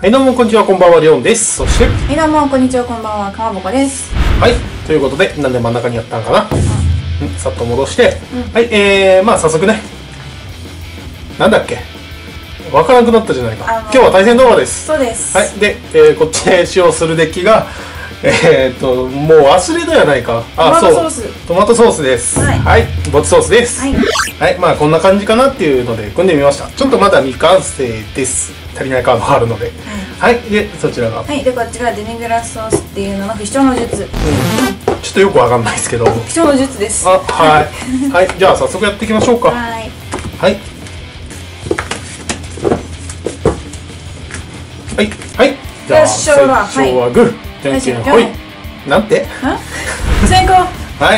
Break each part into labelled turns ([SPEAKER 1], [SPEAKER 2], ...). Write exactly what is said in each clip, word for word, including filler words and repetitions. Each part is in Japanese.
[SPEAKER 1] はい、どうもこんにちは、こんばんは、りょんです。そして、
[SPEAKER 2] はい、どうもこんにちは、こんばんは、かまぼこです。
[SPEAKER 1] はい、ということで、なんで真ん中にやったんかな、うん、さっと戻して、うん、はい、えー、まあ早速ね、なんだっけ、わからなくなったじゃないか。今日は対戦動画です。
[SPEAKER 2] そうです。
[SPEAKER 1] はい、で、えー、こっちで使用するデッキが、えーっと、もう忘れたやないか。
[SPEAKER 2] あ、トマトソース。
[SPEAKER 1] トマトソースです。はい、はい、ボツソースです。はい、はい、まあこんな感じかなっていうので組んでみました。ちょっとまだ未完成です。足りないカードがあるので。はい、はい、で、そちらが。
[SPEAKER 2] はい、で、こっちがデミグラスソースっていうのの不死鳥の術。うん、
[SPEAKER 1] ちょっとよくわかんないですけど。
[SPEAKER 2] 不死鳥の術です。
[SPEAKER 1] あ、はい。はい、じゃあ早速やっていきましょうか。はい。はい。はい、はい。じゃあ最初はグー。じゃんけんほい。なんて？
[SPEAKER 2] 先行。はい。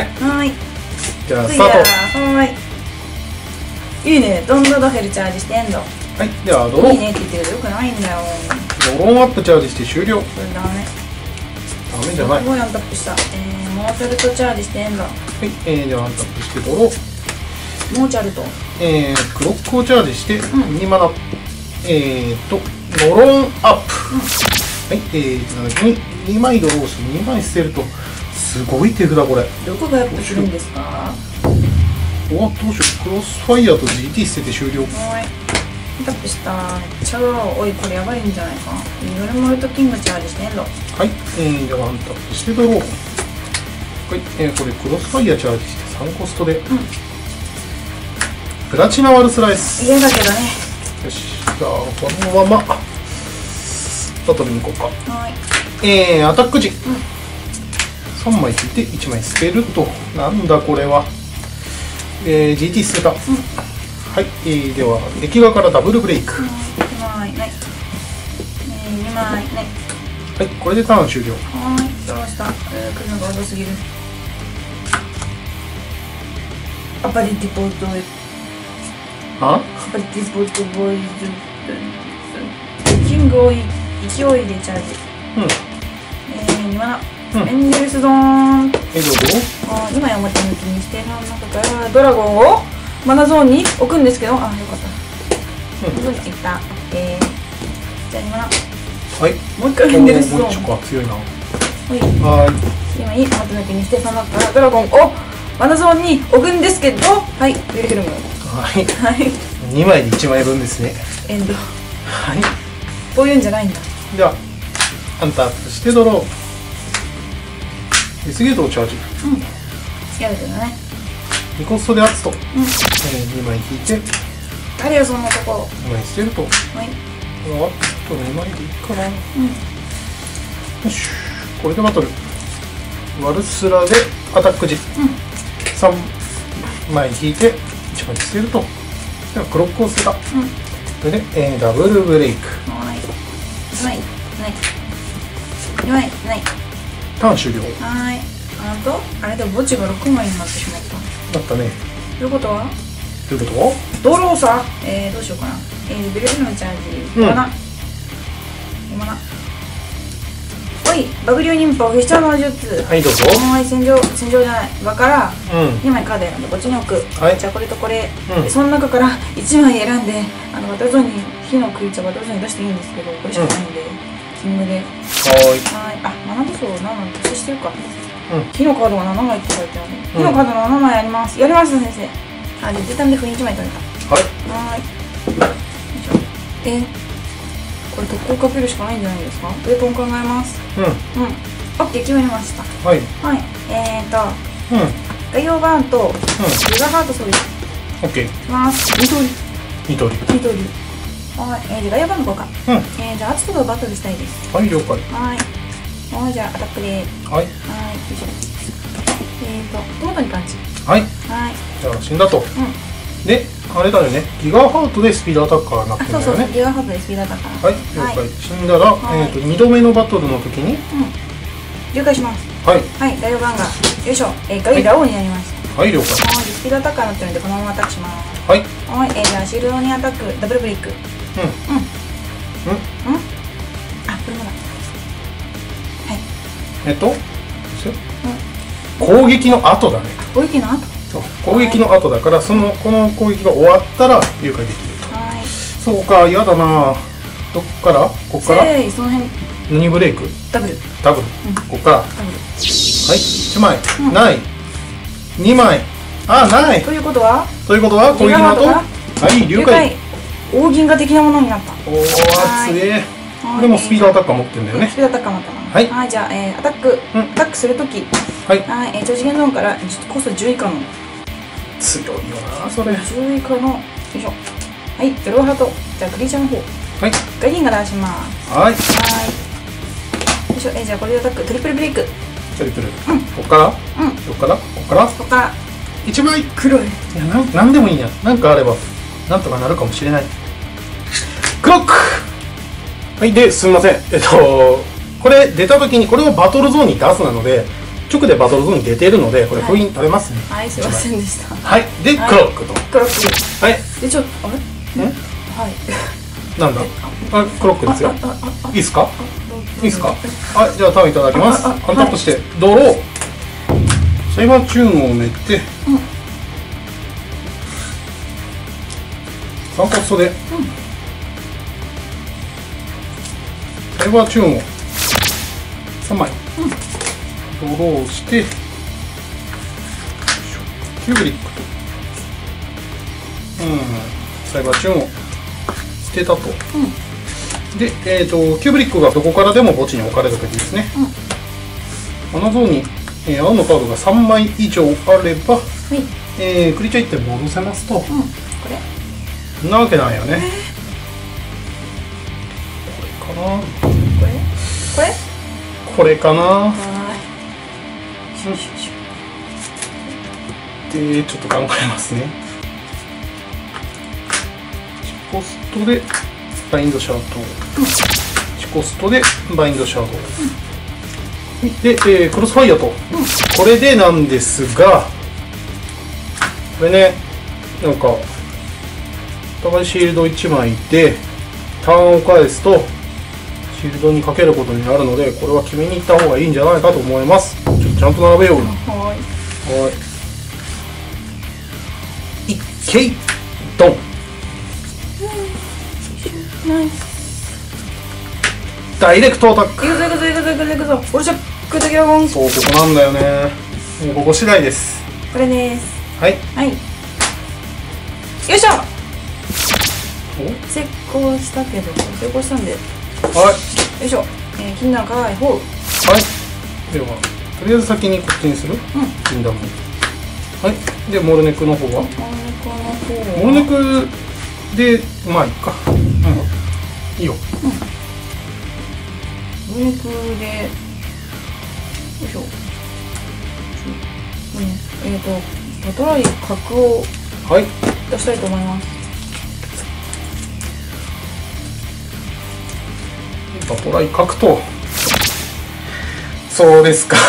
[SPEAKER 1] はい。じゃあスタート。
[SPEAKER 2] はい。いいね。どんどんドヘルチャージしてんの。
[SPEAKER 1] はい。ではドロー。
[SPEAKER 2] いいねって言ってるけどよくないんだよ。
[SPEAKER 1] ドローンアップチャージして終了。
[SPEAKER 2] これダメ。
[SPEAKER 1] ダメじゃない。
[SPEAKER 2] すごいアンタップした。えー、モーツァルトチャージしてんだ。はい。
[SPEAKER 1] えー、じゃあアンタップしてドロー。
[SPEAKER 2] モーチャルト。
[SPEAKER 1] えー、クロックをチャージしてにマナ。えーとドローンアップ。はい、えー、その時ににまいドローしてにまい捨てると、すごい手札これ。
[SPEAKER 2] どこがアップするんですか？
[SPEAKER 1] お、どうしよう。クロスファイヤーと ジーティー 捨てて終了。はい。
[SPEAKER 2] タップした。超、おい、これやばいんじゃないか。ヨルモルトキングチャージしてんの。はい、
[SPEAKER 1] えー、じゃあワンタップしてドロー。はい、えー、これクロスファイヤーチャージしてさんコストで。うん。プラチナワルスライス。
[SPEAKER 2] 家だけどね。
[SPEAKER 1] よし、じゃあこのまま。バトルに行こうか。はい。えー、アタック時、うん、さんまい引いていちまい捨てると。なんだこれは。えー、ジーティー 捨てた。うん、はい、えー、では壁画からダブルブレイク。
[SPEAKER 2] にまいない、えー、にまいない。
[SPEAKER 1] はい、これでターン終了。
[SPEAKER 2] はい、どうした。えー、来るのが遅すぎる。アパリティポート
[SPEAKER 1] あ
[SPEAKER 2] アパリティポートボーイズキングを勢いでチャージ。うん。えー、にマナ。エンジェルスゾーン。
[SPEAKER 1] え、どうぞ。
[SPEAKER 2] あ、にまい表向きにして、その中からドラゴンをマナゾーンに置くんですけど、あ、よかった。うん。いった。えー、じゃあにマナ。
[SPEAKER 1] はい。
[SPEAKER 2] もう一回エンジェルスゾーン。
[SPEAKER 1] チョコ強いな。はい。
[SPEAKER 2] はい。今いい表向きにして、その中からドラゴンをマナゾーンに置くんですけど、はい、ウィルヘルム。
[SPEAKER 1] はい。
[SPEAKER 2] はい。
[SPEAKER 1] にまいでいちまいぶんですね。
[SPEAKER 2] エンド。
[SPEAKER 1] はい。
[SPEAKER 2] こういうんじゃないんだ。
[SPEAKER 1] ではアンタップしてドロー。デスゲートをチャージ。
[SPEAKER 2] うん。やるけどね。
[SPEAKER 1] にコストでアツと。うん。えー、にまい引いて。
[SPEAKER 2] 誰よそんなとこ。
[SPEAKER 1] にまい捨てると。はい。これはあとにまいでいいかな。うん。よし。これでバトル。ワルスラでアタック時。うん。さんまい引いていちまい捨てると。ではクロックを捨てた。うん。それで、えー、ダブルブレイク。
[SPEAKER 2] はい。ないないないない。
[SPEAKER 1] ターン終了。
[SPEAKER 2] はい。あとあれで墓地がろくまいになってしまった。
[SPEAKER 1] なったね。
[SPEAKER 2] ということは
[SPEAKER 1] どういうこ
[SPEAKER 2] と？ドローさ。えー、どうしようかな。えー、ベルフのチャージ。今な今なおい、バグリュー忍法フィッシャーの術。
[SPEAKER 1] はい、どうぞ。
[SPEAKER 2] はい、戦場戦場じゃない場からにまいカード選んでこっちに置く。はい。じゃあこれとこれ、うん、その中からいちまい選んで、あのバトルゾーンに火のクリーチャーバトルゾーンに出していいんですけど、これしかないんで、うん、キングで。はい。はい。あ、マナ武装なな達成してるか。うん。火のカードがななまいって書いてある。火のカードななまいあります。やりました先生。あ、で出たんで雰囲気まい取れた。はい。はい。え、これ特攻かけるしかないんじゃないですか。ウェポン考えます。うん。うん。オッケー決まりました。はい。はい。えーと。うん。ガイオバーンと。うん。ギガハートソリ。
[SPEAKER 1] オッケー。
[SPEAKER 2] いきます。二通り。
[SPEAKER 1] 二通り。
[SPEAKER 2] 二通り。はい、えー、じゃあガイアバンドか。うん。えー、じゃあアツととバトルしたいです。
[SPEAKER 1] はい、了解。
[SPEAKER 2] はい。はい、じゃあアタックで。はい。はい、よいしょ。えーと、トマトに感じ。はい。はい。
[SPEAKER 1] じゃあ死んだと。うん。で、あれだよね。ギガハートでスピードアタッカーになってるんだよね。
[SPEAKER 2] そうそう、ギガハートでスピードアタッカー。
[SPEAKER 1] はい、了解。死んだら、えっと、二度目のバトルの時に。うん。
[SPEAKER 2] 了解します。はい。はい、ガイオバンが。よいしょ。えー、ガイラオになりました。はい、了解。はい、スピードアタッカーになってるんで、このままアタックします。はい。はい、えー、じゃあシールドにアタック、ダブルブレイク。うん。うん。うん。あ、これまだ。はい。
[SPEAKER 1] えっと。攻撃の後だね。
[SPEAKER 2] 攻撃の後。
[SPEAKER 1] そう、攻撃の後だから、そのこの攻撃が終わったら誘拐できると。はい。そうか、嫌だな。 どっからこっから
[SPEAKER 2] せーい、その辺
[SPEAKER 1] 何ブレイク
[SPEAKER 2] ダブル
[SPEAKER 1] ダブル、うん、こっからダブル。はい、いちまい、うん、ないにまい、あ、ないと
[SPEAKER 2] いうことは
[SPEAKER 1] ということはこういうのと、はい、了解。
[SPEAKER 2] 大銀河的なものになった。
[SPEAKER 1] おお、強え。でもスピードアタッカー持ってるんだよね。
[SPEAKER 2] スピードアタッカー持ったな。はい、はい、じゃあ、えー、アタック、うん、アタックするとき、はい、はい、えー、超次元ゾーンからコストじゅう以下の
[SPEAKER 1] 強いよなそれ。
[SPEAKER 2] じゅう以下の、よいしょ。はい、ゼロハート。じゃあクリーチャーの方、はい、ガリンが出します。はい、はい、よいしょ。えー、じゃあこれでアタックトリプルブレイク。
[SPEAKER 1] トリプル、うん、こっから、うん、こっからこっから
[SPEAKER 2] こっから
[SPEAKER 1] いちまい
[SPEAKER 2] 黒い。い
[SPEAKER 1] や、なん、なんでもいいや。なんかあればなんとかなるかもしれない。クロック。はい、ですみません、えっとこれ出た時に、これをバトルゾーンに出すなので、直でバトルゾーンに出ているので、これ封印食べますね。
[SPEAKER 2] はい、すいませんでした。
[SPEAKER 1] はい、でクロックと
[SPEAKER 2] クロック。はい、でちょっとあれん、はい、なんだ、あ、クロックですよ。いいですか、いいですか。はい、じゃあターンいただきます。アンタップしてドロー、サイバーチューンを埋めて、サンコストでサイバーチューンをさんまいドローして、キューブリックと、うん、サイバーチューンを捨てたと、うん、で、えーと、キューブリックがどこからでも墓地に置かれた時ですね、うん、穴ゾーンに、えー、青のカードがさんまい以上あれば、はい、えー、クリーチャーいってん戻せますと、うん、これそんなわけなんよね、これかな、 これこれ
[SPEAKER 1] これかな。で、ちょっと考えますね。チコストでバインドシャード、チコストでバインドシャード、で、えー、クロスファイヤーと、これでなんですが、これね、なんかお互いシールドいちまいでターンを返すとシールドにかけることになるので、これは決めに行った方がいいんじゃないかと思います。ちょっとちゃんと並べよう。はい、はい、いっけいドン、うん、ナイス。ダイレクトアタック。いくぞいくぞいくぞいくぞいくぞ。俺じゃクドギャゴン。そう、ここなんだよね。もうここ次第です。
[SPEAKER 2] これです。
[SPEAKER 1] はい
[SPEAKER 2] はい、よいしょ。成功したけど、成功したんで、はい、よいしょ。えー、禁断解放。はい、
[SPEAKER 1] ではとりあえず先にこっちにする、うん、禁断も。はい、でモルネクの方はモルネクで、まあいいか、うん、いいよ、うん、
[SPEAKER 2] モルネクで、よいしょ、うん、えっ、ー、とバトライ角を出したいと思います。
[SPEAKER 1] バトライ角と、そうですか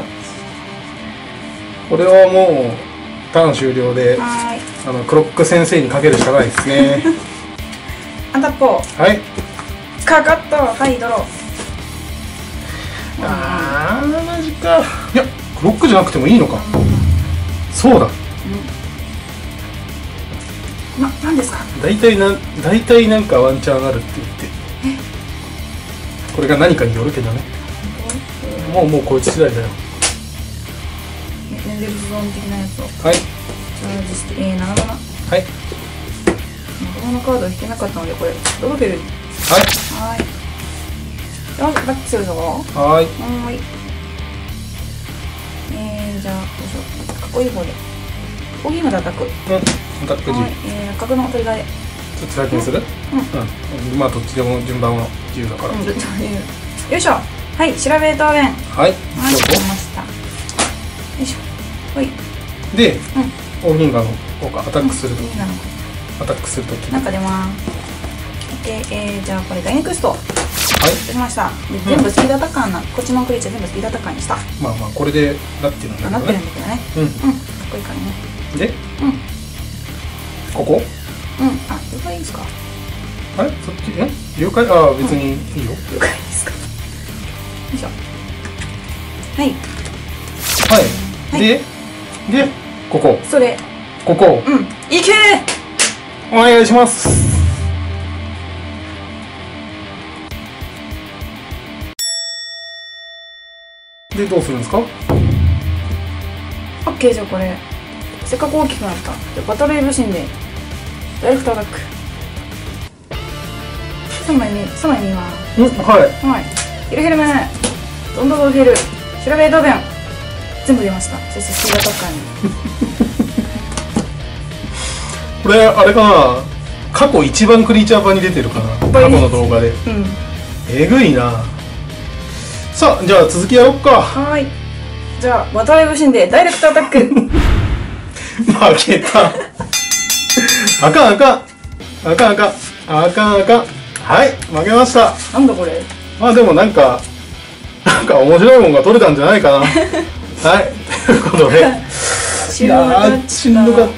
[SPEAKER 1] これはもうターン終了で、あのクロック先生にかけるしかないですね
[SPEAKER 2] アンタッポー、はい、かかった。はい、ドロー。
[SPEAKER 1] あー、マジか。いや、クロックじゃなくてもいいのか、うん、そうだ、
[SPEAKER 2] うん、な、なんですか。
[SPEAKER 1] 大体な、大体なんかワンチャンあるって言って、これが何かによるけどね。もうもうこいつ次第だよ。
[SPEAKER 2] ネンデルズゾーン的なやつを、
[SPEAKER 1] はい、チ
[SPEAKER 2] ャージして、えー、なななな、はい、ななななカード引けなかったので、これドロベル、はい、はい、よし、バックするぞ。はい、はい、えー、じゃあどうしよう、かっこいい方でコーヒーまでアタック、うん、ア
[SPEAKER 1] タック G、はい、
[SPEAKER 2] えー、角のトリガーで
[SPEAKER 1] ちょっと先にする、うん、うん、まあどっちでも順番は自由だから、うん、よ
[SPEAKER 2] いしょ。はい、調べ答弁。
[SPEAKER 1] はい、
[SPEAKER 2] はい、出ました。よいしょ。はい。
[SPEAKER 1] で、うん、大銀河の効果、アタックするとき、うん、アタックするとき
[SPEAKER 2] なんか出ます。で、えー、じゃあこれダイネクスト、はい、出しました。で、うん、全部スピードアタッカーな、こっちのクリーチャー全部スピードアタッカーにした。
[SPEAKER 1] まあまあこれでなってるんだけどね。
[SPEAKER 2] なってるんだけどね。うん、うん、かっこいいからね。
[SPEAKER 1] で、うん、ここ、
[SPEAKER 2] うん、あ、了解いいですか。
[SPEAKER 1] あれ、そっち、え、了解、ああ、別にいいよ、
[SPEAKER 2] 了解ですか。よいしょ。はい。
[SPEAKER 1] はい。で、で、ここ。
[SPEAKER 2] それ。
[SPEAKER 1] ここ。
[SPEAKER 2] うん。いけー。
[SPEAKER 1] お願いします。 でどうするんですか？
[SPEAKER 2] オッケー。じゃあこれせっかく大きくなった。じゃバトルイブシンでダイレクトアタック。さんまいめさんまいめは
[SPEAKER 1] うん、はい
[SPEAKER 2] はい。ヒルヘルムどんどんどんヘル調べドデン全部出ました。そしてスピードアタッカーに
[SPEAKER 1] これあれかな、過去一番クリーチャー版に出てるかな、過去の動画で。うん、えぐいな。さあじゃあ続きやろっか。
[SPEAKER 2] はい。じゃあバトルイブシンでダイレクトアタック負
[SPEAKER 1] けたあかんあかんあかんあかんあかんあかん。はい、負けました。
[SPEAKER 2] なんだこれ。
[SPEAKER 1] まあでもなんかなんか面白いもんが取れたんじゃないかなはい、ということでいやーしんどかった。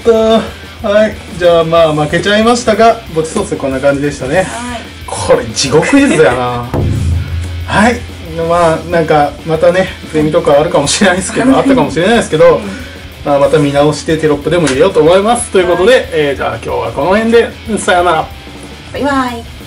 [SPEAKER 1] はい、じゃあまあ負けちゃいましたが、ぼちソースこんな感じでしたね。はい、これ地獄絵図だよなはい、まあなんかまたねプレミとかあるかもしれないですけどあったかもしれないですけど、まあ、また見直してテロップでも入れようと思います。ということで、えー、じゃあ今日はこの辺でさよなら。
[SPEAKER 2] バイバイ。